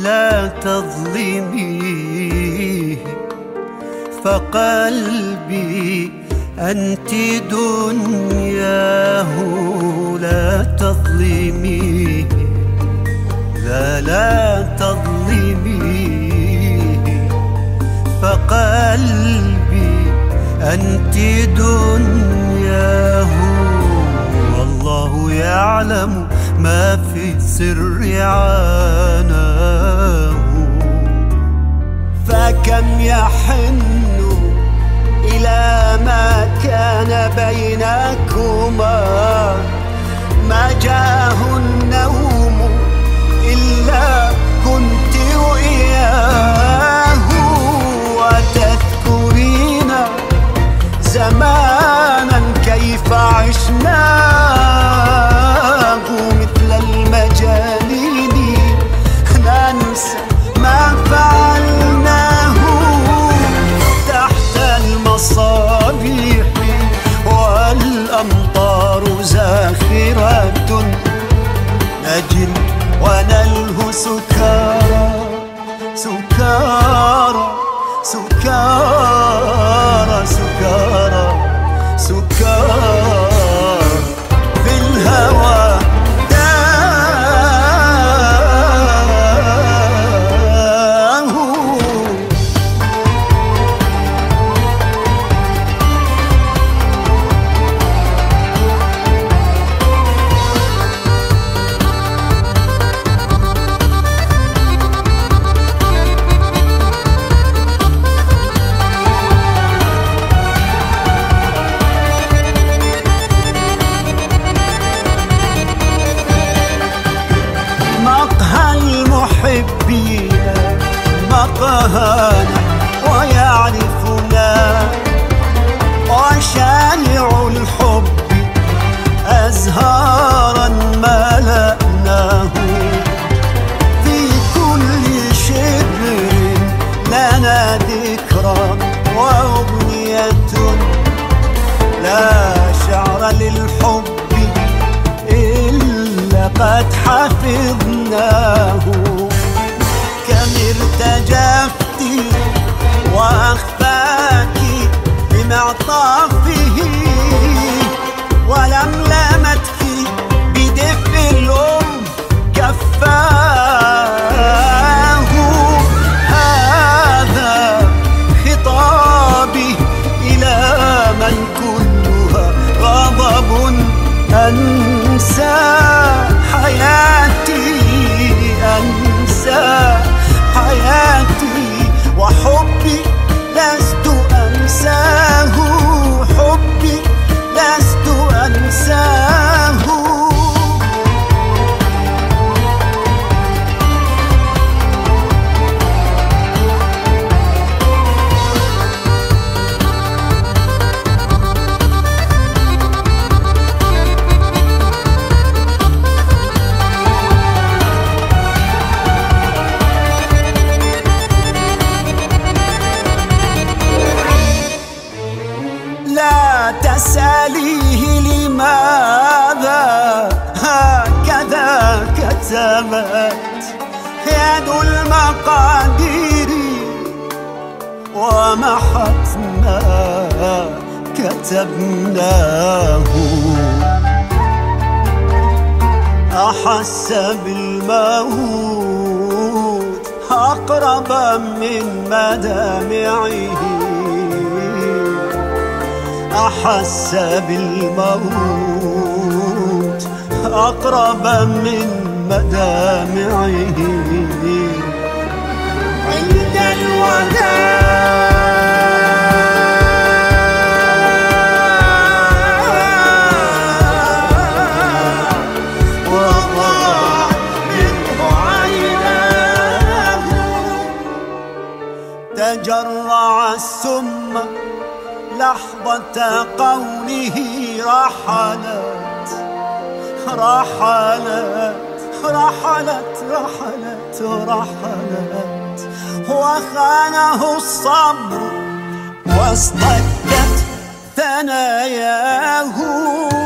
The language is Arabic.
لا تظلميه، فقلبي أنت دنياه. لا تظلميه، لا تظلميه، فقلبي أنت دنياه. والله يعلم ما في السر عاناه. فكم يحن إلى ما كان بينكما، ما جاه النوم إلا كنت وإياه. وتذكرين زمانا كيف عشناه، مثل المجانين ننسى ما فعلناه. تحت المصابيح والأمطار زاخرة، نجل ونلهو سكارى سكارى سكارى سكارى سكارى في الهوى المحبين مقهانا ويعرفنا، وشانع الحب أزهارا ملأناه. في كل شبر لنا ذكرى وأغنية، لا شعر للحب إلا قد حفظناه. كم ارتجفت وأخفاك بمعطافه، ولملمتك بدفء الأم كفاه. هذا خطابي إلى من كلها غضب، أنسى حياتي، أنسى حياتي، وحبي لست أنساه، حبي لست أنساه. لا تسأليه لماذا هكذا كتبت يد المقادير، ومحت ما كتبناه. أحس بالموت أقرب من مدامعه، أحس بالموت أقرب من مدامعه. عند الوداع وضاع منه عيناه، تجرع السم لحظة قوله رحلت رحلت رحلت رحلت رحلت، وخانه الصبر واصطدت ثناياه.